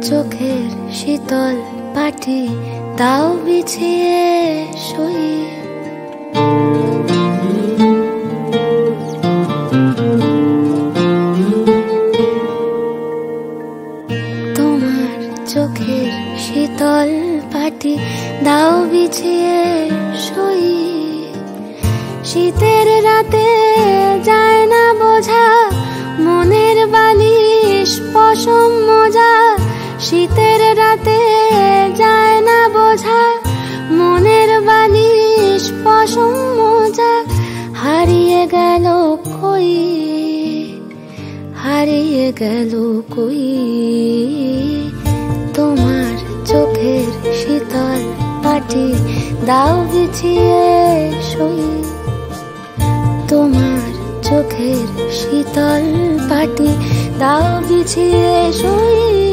চোখের শীতল পাটি দাও বিছিয়ে শুই। তোমার চোখের শীতল পাটি দাও বিছিয়ে শুই। শীতের রাতে যায় না বোঝা মনের বালিশ পশম মোজা। শীতের রাতে যায় না বোঝা মনের বালিশ পশম মোজা। হারিয়ে গেল কই, হারিয়ে গেল কই তোমার চোখের শীতল পাটি দাও বিছিয়ে শুই। তোমার চোখের শীতল পাটি দাও বিছিয়ে শুই।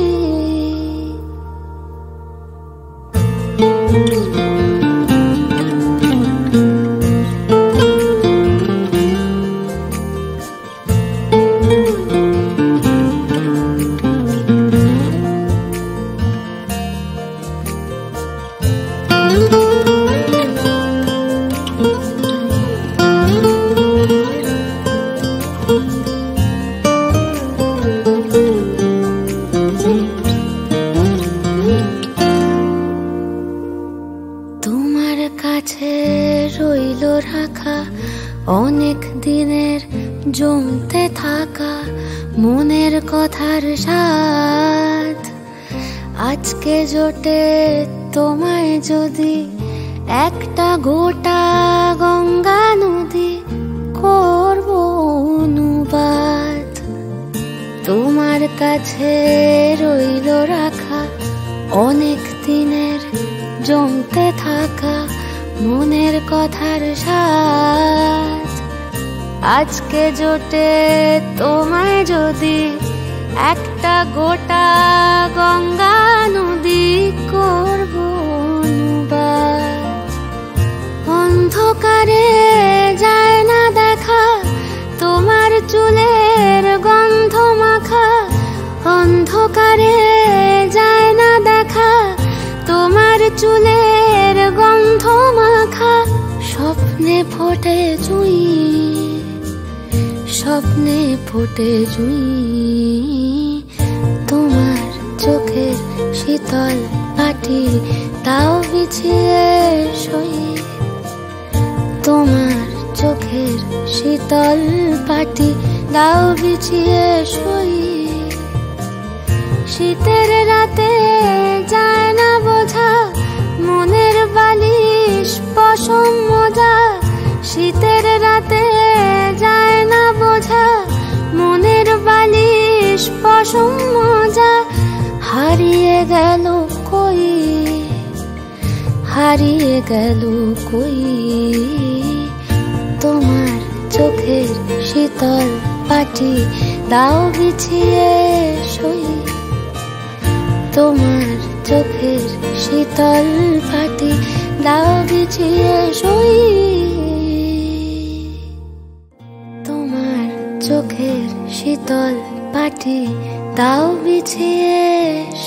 তোমার কাছে রইল রাখা অনেক দিনের জমতে থাকা মনের কথার স্বাদ। আজকে জোটে তোমায় যদি একটা গোটা গঙ্গা নদী করব অনুবাদ। তোমার কাছে রইল রাখা অনেক দিনের জমতে থাকা মনের কথার স্বাদ। আজকে জোটে তোমায় যদি একটা গোটা গঙ্গা নদী করব অনুবাদ। অন্ধকারে যায় না দেখা তোমার চুলের গন্ধ মাখা। অন্ধকারে যায় না দেখা তোমার চুলের গন্ধ মাখা। স্বপ্নে ফোটে জুঁই, স্বপ্নে ফোটে জুঁই তোমার চোখের শীতল পাটি দাও বিছিয়ে শুই। তোমার চোখের শীতল পাটি দাও বিছিয়ে শুই। শীতের রাতে যায় না বোঝা মনের বালিশ পশম মোজা। শীতের রাতে যায় না বোঝা মনের বালিশ পশম মোজা। হারিয়ে গেল কই, হারিয়ে গেল কই তোমার চোখের শীতল পাটি দাও বিছিয়ে শুই। তোমার চোখের শীতল পাটি দাও বিছিয়ে শুই। তোমার চোখের শীতল পাটি দাও বিছিয়ে